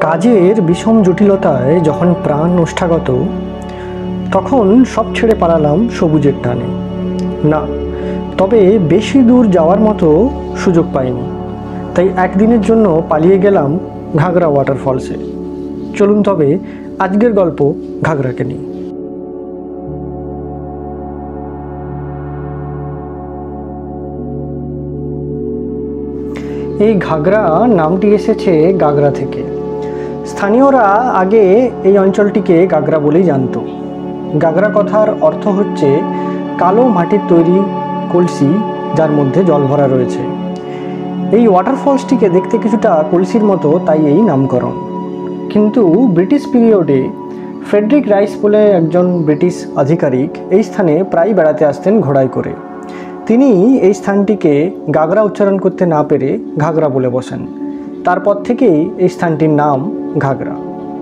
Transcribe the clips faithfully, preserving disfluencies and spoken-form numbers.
কাজের বিষম জটিলতায় যখন প্রাণ ওষ্ঠাগত, তখন সব ছেড়ে পালালাম সবুজের টানে। না, তবে বেশি দূর যাওয়ার মতো সুযোগ পাইনি, তাই একদিনের জন্য পালিয়ে গেলাম ঘাগরা ওয়াটারফলসে। চলুন তবে আজকের গল্প ঘাগরাকে নিয়ে। এই ঘাগরা নামটি এসেছে গাগরা থেকে। স্থানীয়রা আগে এই অঞ্চলটিকে গাগরা বলেই জানত। গাগরা কথার অর্থ হচ্ছে কালো মাটির তৈরি কলসি যার মধ্যে জল ভরা রয়েছে। এই ওয়াটারফলসটিকে দেখতে কিছুটা কলসির মতো, তাই এই নামকরণ। কিন্তু ব্রিটিশ পিরিয়ডে ফ্রেডরিক রাইস বলে একজন ব্রিটিশ আধিকারিক এই স্থানে প্রায় বেড়াতে আসতেন ঘোড়ায় করে। তিনি এই স্থানটিকে গাগরা উচ্চারণ করতে না পেরে ঘাগরা বলে বসেন। তারপর থেকেই এই স্থানটির নাম ঘাগরা।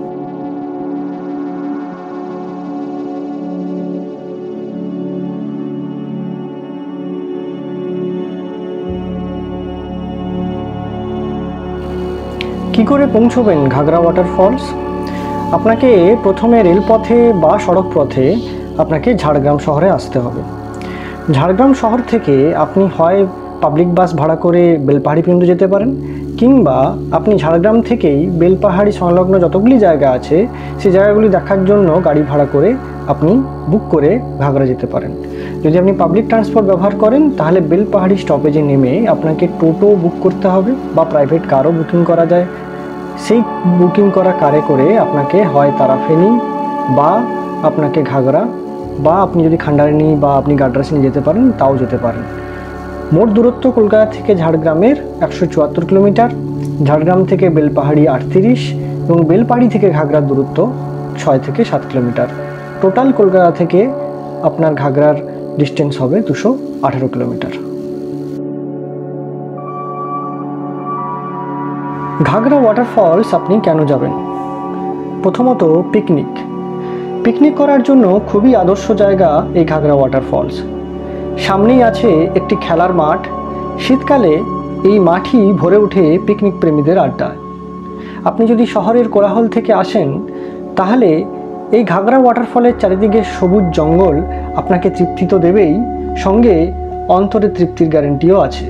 কি করে পৌঁছবেন ঘাগরা ওয়াটারফলস? আপনাকে প্রথমে রেলপথে বা সড়ক পথে আপনাকে ঝাড়গ্রাম শহরে আসতে হবে। ঝাড়গ্রাম শহর থেকে আপনি হয় পাবলিক বাস ভাড়া করে বেলপাহাড়ি পর্যন্ত যেতে পারেন, কিংবা আপনি ঝাড়গ্রাম থেকেই বেলপাহাড়ি সংলগ্ন যতগুলি জায়গা আছে সেই জায়গাগুলি দেখার জন্য গাড়ি ভাড়া করে আপনি বুক করে ঘাগরা যেতে পারেন। যদি আপনি পাবলিক ট্রান্সপোর্ট ব্যবহার করেন তাহলে বেলপাহাড়ি স্টপেজে নেমে আপনাকে টোটো বুক করতে হবে, বা প্রাইভেট কারও বুকিং করা যায়। সেই বুকিং করা কারে করে আপনাকে হয় তারাফেনী বা আপনাকে ঘাগরা, বা আপনি যদি খান্ডারিনী বা আপনি গাড্রাসিনী যেতে পারেন তাও যেতে পারেন। মোট দূরত্ব কলকাতা থেকে ঝাড়গ্রামের একশো চুয়াত্তর কিলোমিটার, ঝাড়গ্রাম থেকে বেলপাহাড়ি আটত্রিশ এবং বেলপাহাড়ি থেকে ঘাগরার দূরত্ব ছয় থেকে সাত কিলোমিটার। টোটাল কলকাতা থেকে আপনার ঘাগরার ডিস্টেন্স হবে দুশো আঠারো কিলোমিটার। ঘাগরা ওয়াটারফলস আপনি কেন যাবেন? প্রথমত পিকনিক। পিকনিক করার জন্য খুবই আদর্শ জায়গা এই ঘাগরা ওয়াটারফলস। সামনেই আছে একটি খেলার মাঠ। শীতকালে এই মাঠই ভরে ওঠে পিকনিক প্রেমীদের আড্ডা। আপনি যদি শহরের কোলাহল থেকে আসেন তাহলে এই ঘাগরা ওয়াটারফলের চারিদিকে সবুজ জঙ্গল আপনাকে তৃপ্তি তো দেবেই, সঙ্গে অন্তরে তৃপ্তির গ্যারেন্টিও আছে।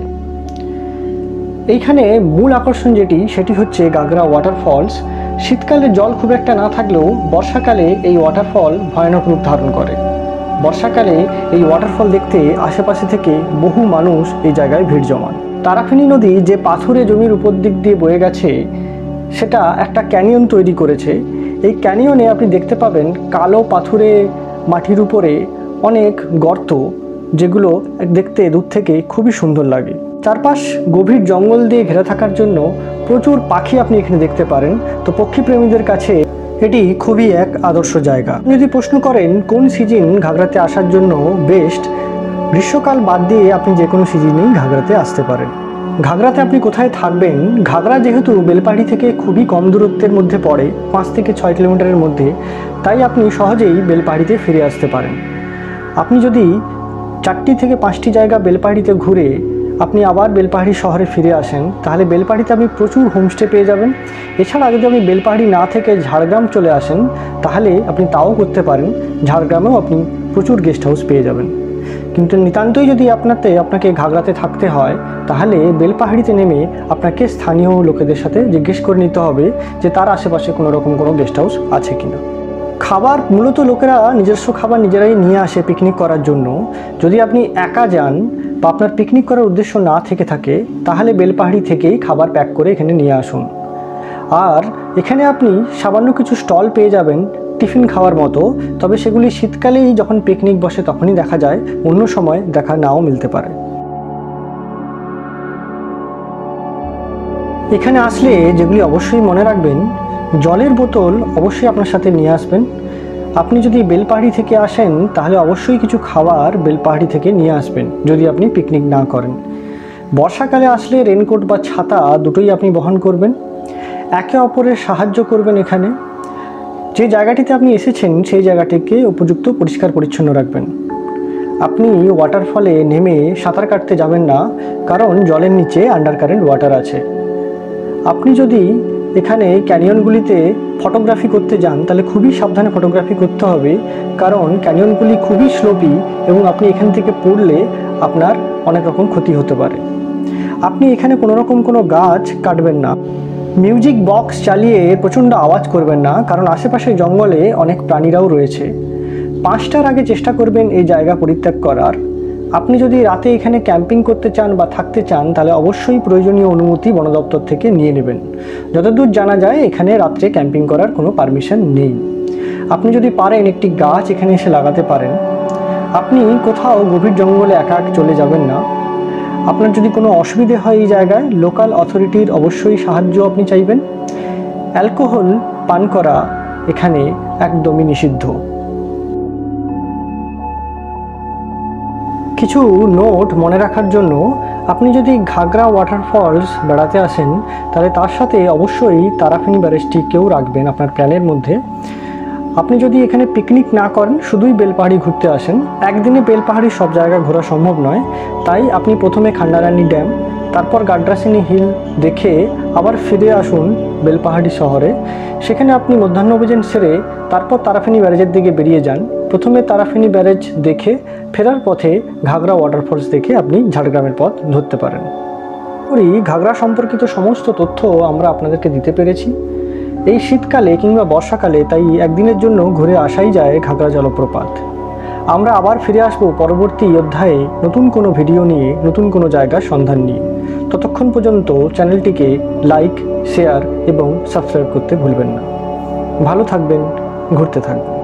এইখানে মূল আকর্ষণ যেটি সেটি হচ্ছে ঘাগরা ওয়াটারফলস। শীতকালে জল খুব একটা না থাকলেও বর্ষাকালে এই ওয়াটারফল ভয়ানক রূপ ধারণ করে। বর্ষাকালে এই ওয়াটারফল দেখতে আশেপাশে থেকে বহু মানুষ এই জায়গায় ভিড় জমান। তারাফেনী নদী যে পাথুরে জমির উপর দিক দিয়ে বয়ে গেছে সেটা একটা ক্যানিয়ন তৈরি করেছে। এই ক্যানিয়নে আপনি দেখতে পাবেন কালো পাথুরে মাটির উপরে অনেক গর্ত, যেগুলো দেখতে দূর থেকে খুবই সুন্দর লাগে। চারপাশ গভীর জঙ্গল দিয়ে ঘেরা থাকার জন্য প্রচুর পাখি আপনি এখানে দেখতে পারেন। তো পক্ষীপ্রেমীদের কাছে এটি খুবই এক আদর্শ জায়গা। যদি প্রশ্ন করেন কোন সিজন ঘাগরাতে আসার জন্য বেস্ট, গ্রীষ্মকাল বাদ দিয়ে আপনি যে কোনো সিজনেই ঘাগরাতে আসতে পারেন। ঘাগরাতে আপনি কোথায় থাকবেন? ঘাগরা যেহেতু বেলপাহাড়ি থেকে খুবই কম দূরত্বের মধ্যে পড়ে, পাঁচ থেকে ছয় কিলোমিটারের মধ্যে, তাই আপনি সহজেই বেলপাহাড়িতে ফিরে আসতে পারেন। আপনি যদি চারটি থেকে পাঁচটি জায়গা বেলপাহাড়িতে ঘুরে আপনি আবার বেলপাহাড়ি শহরে ফিরে আসেন তাহলে বেলপাহাড়িতে আপনি প্রচুর হোমস্টে পেয়ে যাবেন। এছাড়া যদি আপনি বেলপাহাড়ি না থেকে ঝাড়গ্রাম চলে আসেন তাহলে আপনি তাও করতে পারেন। ঝাড়গ্রামেও আপনি প্রচুর গেস্ট হাউস পেয়ে যাবেন। কিন্তু নিতান্তই যদি আপনাতে আপনাকে ঘাগরাতে থাকতে হয় তাহলে বেলপাহাড়িতে নেমে আপনাকে স্থানীয় লোকেদের সাথে জিজ্ঞেস করে নিতে হবে যে তার আশেপাশে কোনো রকম কোনো গেস্ট হাউস আছে কিনা। খাবার মূলত লোকেরা নিজস্ব খাবার নিজেরাই নিয়ে আসে পিকনিক করার জন্য। যদি আপনি একা যান বা আপনার পিকনিক করার উদ্দেশ্য না থেকে থাকে তাহলে বেলপাহাড়ি থেকেই খাবার প্যাক করে এখানে নিয়ে আসুন। আর এখানে আপনি সামান্য কিছু স্টল পেয়ে যাবেন টিফিন খাওয়ার মতো, তবে সেগুলি শীতকালেই যখন পিকনিক বসে তখনই দেখা যায়, অন্য সময় দেখা নাও মিলতে পারে। এখানে আসলে যেগুলি অবশ্যই মনে রাখবেন, জলের বোতল অবশ্যই আপনার সাথে নিয়ে আসবেন। আপনি যদি বেলপাহাড়ি থেকে আসেন তাহলে অবশ্যই কিছু খাবার বেলপাহাড়ি থেকে নিয়ে আসবেন যদি আপনি পিকনিক না করেন। বর্ষাকালে আসলে রেনকোট বা ছাতা দুটোই আপনি বহন করবেন। একে অপরের সাহায্য করবেন। এখানে যে জায়গাটিতে আপনি এসেছেন সেই জায়গাটিকে উপযুক্ত পরিষ্কার পরিচ্ছন্ন রাখবেন। আপনি ওয়াটারফলে নেমে সাঁতার কাটতে যাবেন না, কারণ জলের নিচে আন্ডার কারেন্ট ওয়াটার আছে। আপনি যদি এখানে ক্যানিয়নগুলিতে ফটোগ্রাফি করতে যান তাহলে খুবই সাবধানে ফটোগ্রাফি করতে হবে, কারণ ক্যানিয়নগুলি খুবই স্লোপি এবং আপনি এখান থেকে পড়লে আপনার অনেক রকম ক্ষতি হতে পারে। আপনি এখানে কোনো রকম কোনো গাছ কাটবেন না, মিউজিক বক্স চালিয়ে প্রচণ্ড আওয়াজ করবেন না, কারণ আশেপাশে জঙ্গলে অনেক প্রাণীরাও রয়েছে। পাঁচটার আগে চেষ্টা করবেন এই জায়গা পরিত্যাগ করার। আপনি যদি রাতে এখানে ক্যাম্পিং করতে চান বা থাকতে চান তাহলে অবশ্যই প্রয়োজনীয় অনুমতি বন দপ্তর থেকে নিয়ে নেবেন। যতদূর জানা যায় এখানে রাত্রে ক্যাম্পিং করার কোনো পারমিশন নেই। আপনি যদি পারেন একটি গাছ এখানে এসে লাগাতে পারেন। আপনি কোথাও গভীর জঙ্গলে একা এক চলে যাবেন না। আপনার যদি কোনো অসুবিধে হয় এই জায়গায়, লোকাল অথরিটির অবশ্যই সাহায্য আপনি চাইবেন। অ্যালকোহল পান করা এখানে একদমই নিষিদ্ধ। কিছু নোট মনে রাখার জন্য, আপনি যদি ঘাগরা ওয়াটারফলস বেড়াতে আসেন তাহলে তার সাথে অবশ্যই তারাফেনী ব্যারেজটিকেও রাখবেন আপনার প্ল্যানের মধ্যে। আপনি যদি এখানে পিকনিক না করেন, শুধুই বেলপাহাড়ি ঘুরতে আসেন, একদিনে বেলপাহাড়ির সব জায়গা ঘোরা সম্ভব নয়। তাই আপনি প্রথমে খান্ডারানী ড্যাম, তারপর গাড্রাসিনী হিল দেখে আবার ফিরে আসুন বেলপাহাড়ি শহরে। সেখানে আপনি মধ্যাহ্নভোজন সেরে তারপর তারাফেনী ব্যারেজের দিকে বেরিয়ে যান। প্রথমে তারাফেনী ব্যারেজ দেখে ফেরার পথে ঘাগরা ওয়াটারফলস দেখে আপনি ঝাড়গ্রামের পথ ধরতে পারেন। করি ঘাগরা সম্পর্কিত সমস্ত তথ্য আমরা আপনাদেরকে দিতে পেরেছি। এই শীতকালে কিংবা বর্ষাকালে তাই একদিনের জন্য ঘুরে আসাই যায় ঘাগরা জলপ্রপাত। আমরা আবার ফিরে আসবো পরবর্তী অধ্যায়ে নতুন কোনো ভিডিও নিয়ে, নতুন কোনো জায়গার সন্ধান নিয়ে। ততক্ষণ পর্যন্ত চ্যানেলটিকে লাইক, শেয়ার এবং সাবস্ক্রাইব করতে ভুলবেন না। ভালো থাকবেন, ঘুরতে থাকবেন।